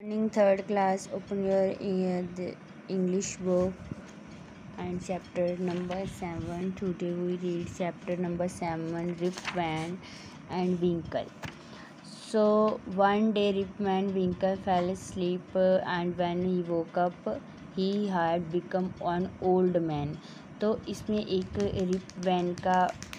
Morning, third class. Open your the English book and chapter number 7. Today we read chapter number 7, Rip Van and Winkle. So one day Rip Van Winkle fell asleep and when he woke up he had become an old man. तो इसमें एक rib van का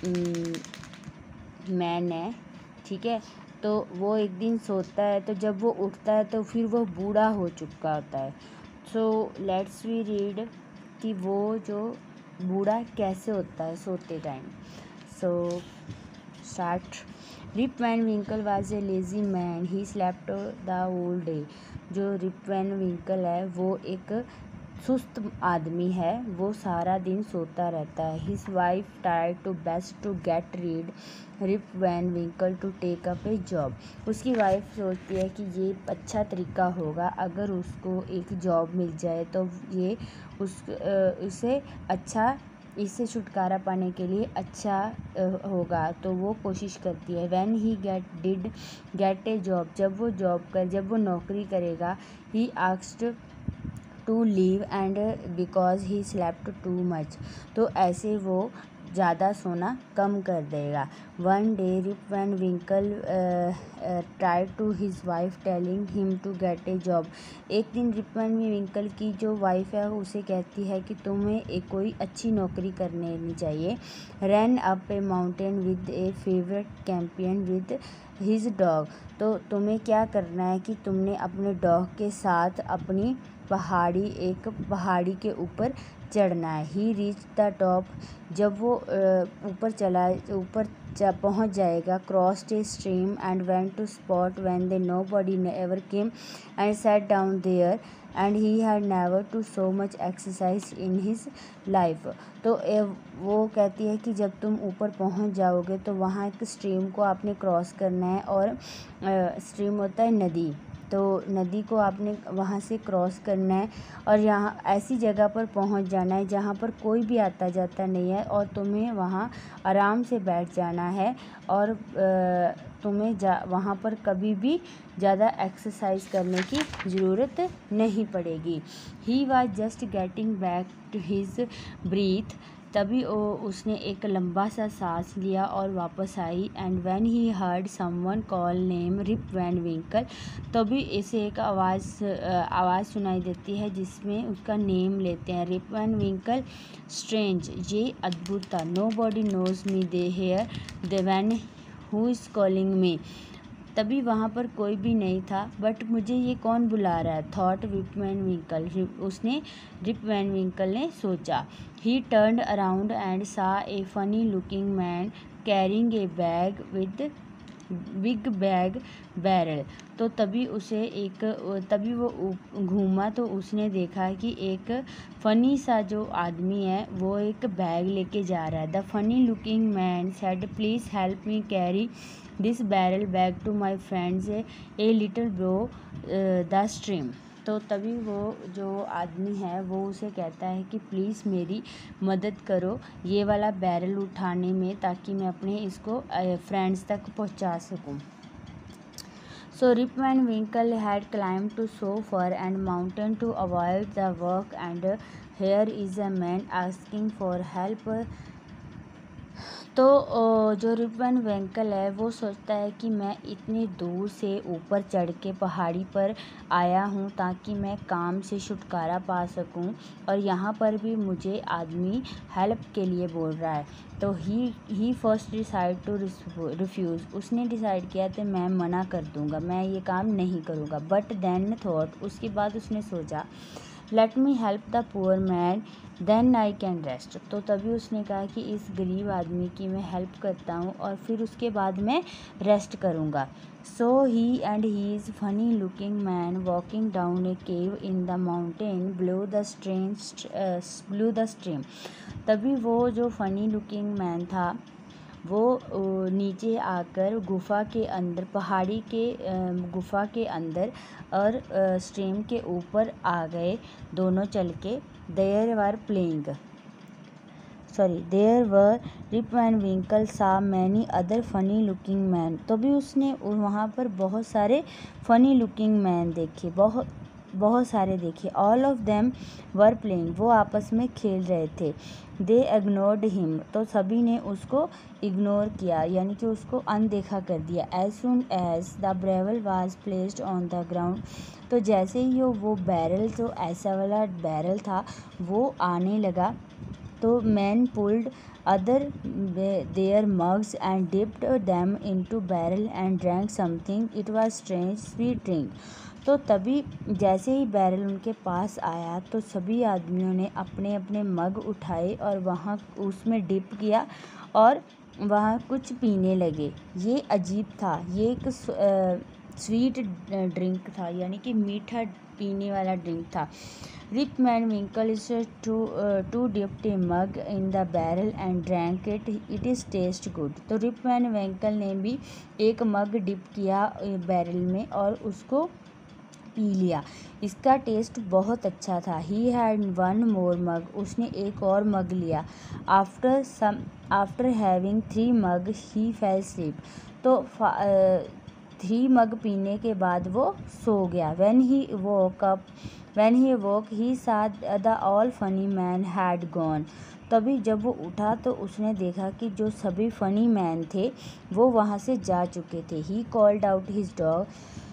man है, ठीक है। तो वो एक दिन सोता है, तो जब वो उठता है तो फिर वो बूढ़ा हो चुका होता है। सो लेट्स वी रीड कि वो जो बूढ़ा कैसे होता है सोते time. So start. Rip Van Winkle was a lazy man, he slept the whole day. जो रिप वैन विंकल है वो एक सुस्त आदमी है, वो सारा दिन सोता रहता है। His wife tried to best to get read Rip Van Winkle to take up a job. उसकी वाइफ सोचती है कि ये अच्छा तरीका होगा, अगर उसको एक जॉब मिल जाए तो ये उसे अच्छा, इससे छुटकारा पाने के लिए अच्छा होगा। तो वो कोशिश करती है। When he get a job, जब वो नौकरी करेगा, he asked to leave and because he slept too much, तो ऐसे वो ज़्यादा सोना कम कर देगा। One day Rip Van Winkle try to his wife telling him to get a job. एक दिन रिप वैन विंकल की जो वाइफ है उसे कहती है कि तुम्हें एक कोई अच्छी नौकरी करनी चाहिए। Run up a mountain with a favourite campion with his dog, तो तुम्हें क्या करना है कि तुमने अपने डॉग के साथ अपनी पहाड़ी के ऊपर चढ़ना है। ही रीच द टॉप, जब वो ऊपर पहुंच जाएगा, crossed a stream and went to spot when they nobody ever came and sat down there and he had never to so much exercise in his life. तो वो कहती है कि जब तुम ऊपर पहुंच जाओगे तो वहाँ एक स्ट्रीम को आपने क्रॉस करना है, और स्ट्रीम होता है नदी, तो नदी को आपने वहाँ से क्रॉस करना है और यहाँ ऐसी जगह पर पहुँच जाना है जहाँ पर कोई भी आता जाता नहीं है, और तुम्हें वहाँ आराम से बैठ जाना है, और तुम्हें वहाँ पर कभी भी ज़्यादा एक्सरसाइज करने की ज़रूरत नहीं पड़ेगी। He was just getting back to his breath, तभी उसने एक लंबा सा सांस लिया और वापस आई। And when he heard someone call name Rip Van Winkle, तभी इसे एक आवाज़ सुनाई देती है जिसमें उसका नेम लेते हैं, रिप वैन विंकल। स्ट्रेंज, ये अद्भुत था। Nobody knows me they here the one who is calling me, तभी वहाँ पर कोई भी नहीं था, बट मुझे ये कौन बुला रहा है, thought Rip Van Winkle, Rip Van Winkle ने सोचा। He turned around and saw a funny looking man carrying a bag with big bag barrel, तो तभी वो घूमा तो उसने देखा कि एक फ़नी सा जो आदमी है वो एक बैग लेके जा रहा है। The funny looking man said please help me carry this barrel bag to my friends a little below the stream, तो तभी वो जो आदमी है वो उसे कहता है कि प्लीज़ मेरी मदद करो ये वाला बैरल उठाने में, ताकि मैं अपने इसको फ्रेंड्स तक पहुंचा सकूं। So Rip Van Winkle had climbed to so far and mountain to avoid the work, and here is a man asking for help. तो जो रिप वैन विंकल है वो सोचता है कि मैं इतनी दूर से ऊपर चढ़ के पहाड़ी पर आया हूँ ताकि मैं काम से छुटकारा पा सकूँ, और यहाँ पर भी मुझे आदमी हेल्प के लिए बोल रहा है। तो he first decide to refuse, उसने डिसाइड किया तो मैं मना कर दूँगा, मैं ये काम नहीं करूँगा। बट देन थॉट, उसके बाद उसने सोचा, let me help the poor man then I can rest, तो तभी उसने कहा कि इस गरीब आदमी की मैं हेल्प करता हूँ और फिर उसके बाद मैं रेस्ट करूँगा। So he and he is funny looking man walking down a cave in the mountain below the stream, तभी वो जो फनी लुकिंग मैन था वो नीचे आकर गुफा के अंदर, पहाड़ी के गुफा के अंदर और स्ट्रीम के ऊपर आ गए दोनों चल के। There were playing there were Rip and Winkle saw many other funny looking man. तो भी उसने वहाँ पर बहुत सारे फनी लुकिंग मैन देखे, बहुत सारे देखे। All of them were playing, वो आपस में खेल रहे थे। दे इग्नोर्ड हिम, तो सभी ने उसको इग्नोर किया, यानी कि उसको अनदेखा कर दिया। As soon as the barrel was placed on the ground, तो जैसे ही वो बैरल, जो ऐसा वाला बैरल था, वो आने लगा, तो man pulled other their mugs and dipped them into barrel and drank something it was strange sweet drink. तो तभी जैसे ही बैरल उनके पास आया, तो सभी आदमियों ने अपने अपने मग उठाए और वहाँ उसमें डिप किया और वहाँ कुछ पीने लगे। ये अजीब था, ये एक स्वीट ड्रिंक था, यानी कि मीठा पीने वाला ड्रिंक था। Rip man Winkle is too dipped a mug in the barrel and drank it, it is taste good. तो रिप मैन विंकल ने भी एक मग डिप किया बैरल में और उसको पी लिया। इसका टेस्ट बहुत अच्छा था। ही हैड वन मोर मग, उसने एक और मग लिया। After having 3 mug he fell sleep, तो 3 मग पीने के बाद वो सो गया। When he woke he saw the all funny man had gone। तभी जब वो उठा तो उसने देखा कि जो सभी फनी मैन थे वो वहाँ से जा चुके थे। He called out his dog,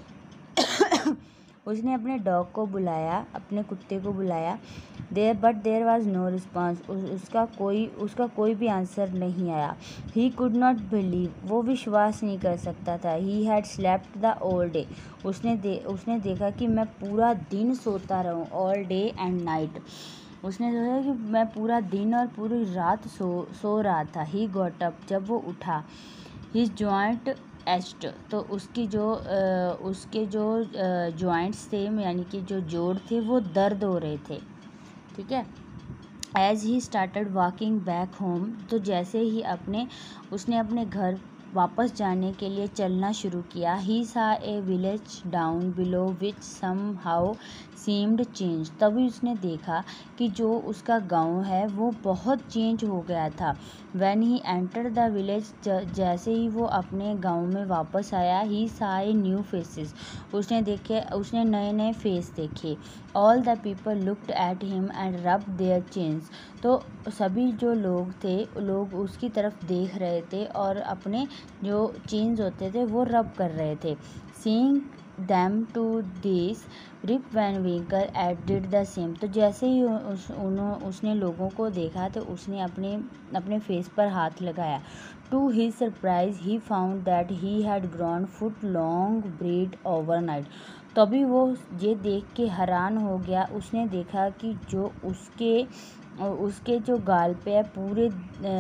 उसने अपने डॉग को बुलाया, अपने कुत्ते को बुलाया। देयर वॉज नो रिस्पॉन्स, उसका कोई भी आंसर नहीं आया। ही कुड नॉट बिलीव, वो विश्वास नहीं कर सकता था। He had slept the all day, उसने देखा कि मैं पूरा दिन सोता रहूं, ऑल डे एंड नाइट। उसने सोचा कि मैं पूरा दिन और पूरी रात सो रहा था। ही गॉट अप, जब वो उठा। हिज जॉइंट एस्ट, तो उसके जो जॉइंट्स थे, यानी कि जो जोड़ थे, वो दर्द हो रहे थे। ठीक है। As he started walking back home, तो जैसे ही उसने अपने घर वापस जाने के लिए चलना शुरू किया। He saw a village down below which somehow seemed change, तभी उसने देखा कि जो उसका गांव है वो बहुत चेंज हो गया था। When he enter the village, जैसे ही वो अपने गांव में वापस आया। ही सा ए न्यू फेसेस, उसने नए नए फेस देखे। All the people looked at him and rub their chins, तो सभी जो लोग थे, लोग उसकी तरफ देख रहे थे और अपने जो चेन्स होते थे वो रब कर रहे थे। Seeing them to this, Rip Van Winkle at did the same, तो जैसे ही उसने लोगों को देखा तो उसने अपने फेस पर हाथ लगाया। To his surprise he found that he had grown foot long beard overnight, तभी वो ये देख के हैरान हो गया। उसने देखा कि जो उसके जो गाल पे है पूरे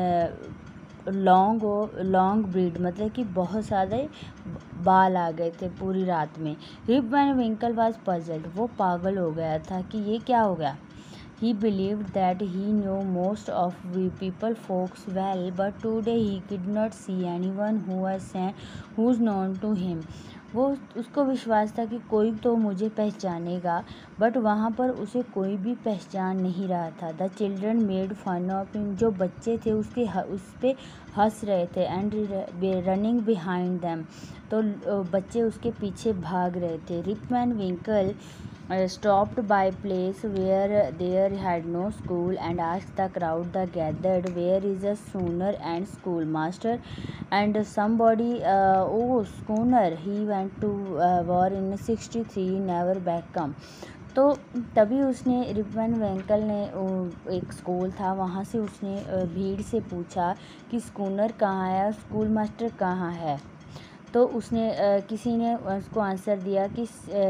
लॉन्ग ब्रीड, मतलब कि बहुत सारे बाल आ गए थे पूरी रात में। Rip Van Winkle was puzzled, वो पागल हो गया था कि ये क्या हो गया। He believed that he knew most of people folks well, but today he could not see anyone who's known to him। उसको विश्वास था कि कोई तो मुझे पहचानेगा, बट वहाँ पर उसे कोई भी पहचान नहीं रहा था। The children made fun of him, जो बच्चे थे उस पर हंस रहे थे। एंड रनिंग बिहाइंड दैम, तो बच्चे उसके पीछे भाग रहे थे। Rip Van Winkle stopped by place where there had no school and asked the crowd that gathered, where is a schooner and schoolmaster? And somebody, oh schooner, he went to war in 63, never back come। तो तभी उसने rib Van Winkle ने, एक school था वहाँ से उसने भीड़ से पूछा कि स्कूनर कहाँ है, स्कूल मास्टर कहाँ है। तो उसने किसी ने उसको आंसर दिया कि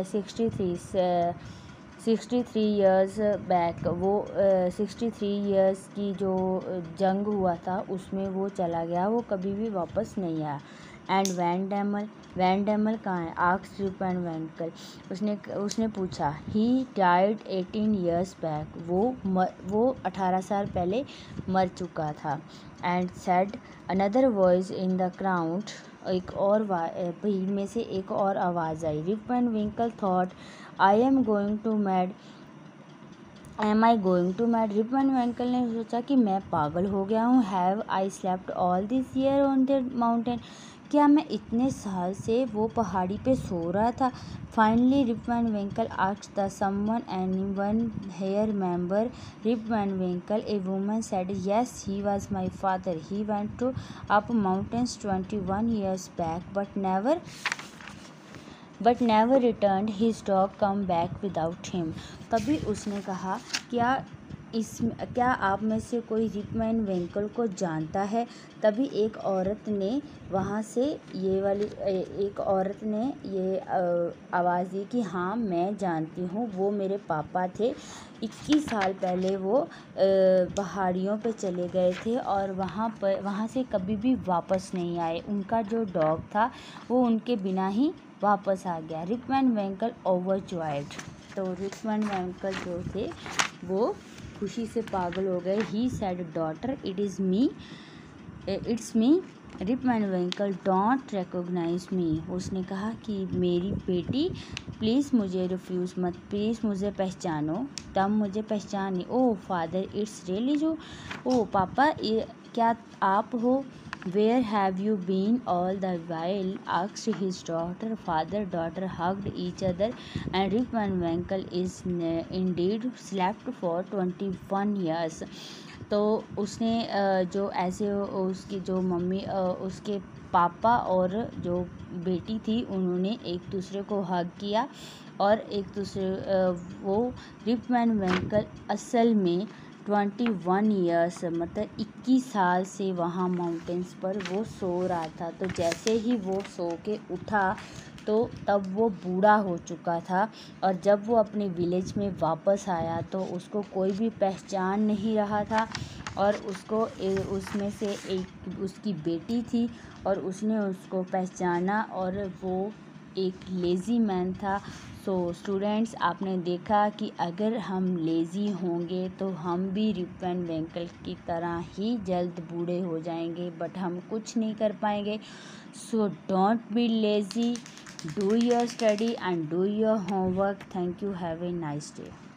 63 ईयर्स बैक, वो 63 ईयर्स की जो जंग हुआ था उसमें वो चला गया, वो कभी भी वापस नहीं आया। एंड वैन डैमल कहाँ है, आस्क्ड रिप वैन विंकल, उसने पूछा। ही डाइड 18 ईयर्स बैक, वो 18 साल पहले मर चुका था। And said another voice in the crowd, एक और भीड़ में से एक और आवाज़ आई। Rip Van Winkle thought I am going to mad am I going to mad? Rip Van Winkle ने सोचा कि मैं पागल हो गया हूँ। Have I slept all this year on the mountain? क्या मैं इतने साल से वो पहाड़ी पे सो रहा था? Finally Rip Van Winkle asked the someone anyone here remember Rip Van Winkle? A woman said yes, he was my father. He went to up mountains 21 years back but never returned. His dog come back without him. तभी उसने कहा, क्या आप में से कोई rib Van विंकल को जानता है? तभी एक औरत ने वहाँ से एक औरत ने ये आवाज़ दी कि हाँ मैं जानती हूँ, वो मेरे पापा थे। 21 साल पहले वो पहाड़ियों पे चले गए थे और वहाँ से कभी भी वापस नहीं आए। उनका जो डॉग था वो उनके बिना ही वापस आ गया। Rip Van Winkle overjoyed. तो रिप वैन विंकल जो थे वो खुशी से पागल हो गए। He said daughter it's me Rip Van Winkle don't recognise me? उसने कहा कि मेरी बेटी प्लीज़ मुझे रिफ्यूज़ मत, प्लीज़ मुझे पहचानो। तब मुझे पहचानी। Oh father it's really you? Oh पापा क्या आप हो? Where have you been all the while? asked his daughter. Father-daughter hugged each other, and Rip Van Winkle is indeed slept for 21 years. तो उसने जो ऐसे उसकी जो मम्मी उसके पापा और जो बेटी थी उन्होंने एक दूसरे को हग किया और एक दूसरे वो रिप वैन विंकल असल में 21 ईयर्स मतलब 21 साल से वहाँ माउंटेन्स पर वो सो रहा था। तो जैसे ही वो सो के उठा तो तब वो बूढ़ा हो चुका था और जब वो अपने विलेज में वापस आया तो उसको कोई भी पहचान नहीं रहा था और उसको उसमें से एक उसकी बेटी थी और उसने उसको पहचाना और वो एक लेज़ी मैन था। सो स्टूडेंट्स, आपने देखा कि अगर हम लेज़ी होंगे तो हम भी रिप वैन विंकल की तरह ही जल्द बूढ़े हो जाएंगे, बट हम कुछ नहीं कर पाएंगे। So don't be lazy, do your study and do your homework. Thank you, have a nice day.